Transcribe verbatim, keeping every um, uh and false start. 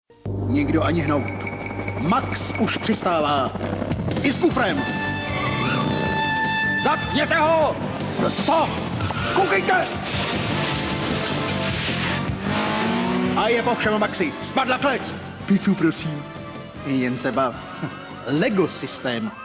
Nikdo ani hnout. Max už přistává. I s kufrem. Zatkněte ho! Stop! Koukejte! A je po všem, Maxi. Spadla klec. Pizzu, prosím. Jen se bav. Lego systém.